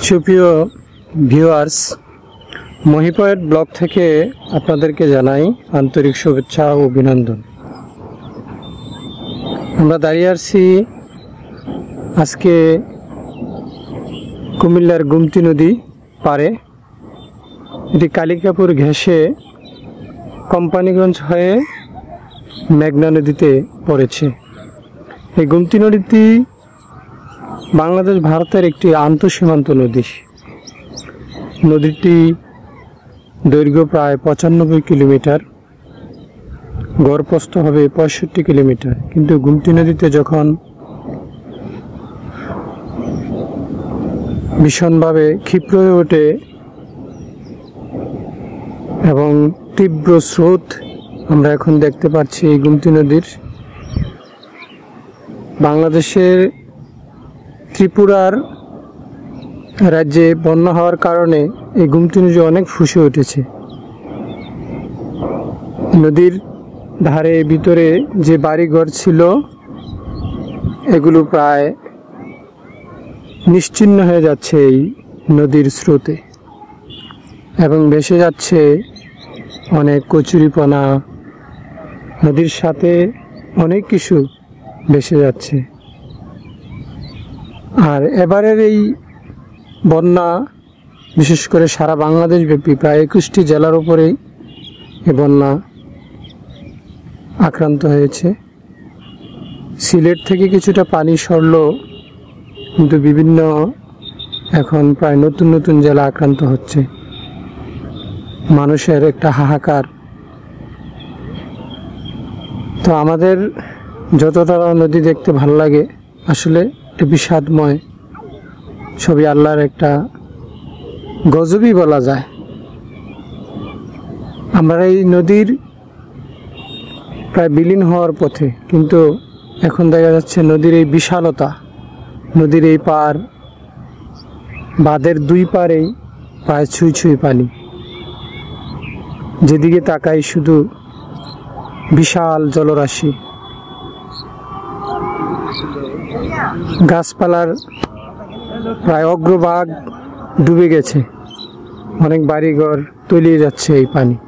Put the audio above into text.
সুপ্রিয় viewers, মহিপয়েট blog থেকে আপনাদেরকে জানাই আন্তরিক শুভেচ্ছা ও অভিনন্দন। আমরা দাঁড়িয়ে আছি আজকে কুমিল্লার গুমতি নদী পারে। এটি কালিকাপুর ঘেঁষে কোম্পানিগঞ্জ হয়ে মেঘনা নদীতে পড়েছে। এই গুমতি নদীটি বাংলাদেশ ভারতের একটি আন্তঃসীমান্ত নদী। নদীটি দৈর্ঘ্য প্রায় 95 কিলোমিটার, গড় প্রস্থ হবে 65 কিলোমিটার। কিন্তু গুমতি নদীতে যখন ভীষণভাবে ক্ষিপ্র হয়ে ওঠে এবং তীব্র স্রোত আমরা এখন দেখতে পাচ্ছি এই গুমতি নদীর। বাংলাদেশের ত্রিপুরার রাজ্যে বন্যা হওয়ার কারণে এই গুমতি নদী অনেক ফুসে উঠেছে। নদীর ধারে ভিতরে যে বাড়িঘর ছিল এগুলো প্রায় নিশ্চিহ্ন হয়ে যাচ্ছে এই নদীর স্রোতে, এবং ভেসে যাচ্ছে অনেক কচুরিপানা, নদীর সাথে অনেক কিছু ভেসে যাচ্ছে। আর এবারের এই বন্যা বিশেষ করে সারা বাংলাদেশ ব্যাপী প্রায় 21টি জেলার উপরেই এই বন্যা আক্রান্ত হয়েছে। সিলেট থেকে কিছুটা পানি সরল, কিন্তু বিভিন্ন এখন প্রায় নতুন নতুন জেলা আক্রান্ত হচ্ছে। মানুষের একটা হাহাকার। তো আমাদের যতটা নদী দেখতে ভালো লাগে, আসলে একটা বিষাদময় ছবি, আল্লাহর একটা গজবই বলা যায়। আমরা এই নদীর প্রায় বিলীন হওয়ার পথে, কিন্তু এখন দেখা যাচ্ছে নদীর এই বিশালতা, নদীর এই পার, বাঁধের দুই পারেই প্রায় ছুঁই ছুঁই পানি। যেদিকে তাকাই শুধু বিশাল জলরাশি, গাছপালার প্রায় অগ্রভাগ ডুবে গেছে, অনেক বাড়িঘর তলিয়ে যাচ্ছে এই পানি।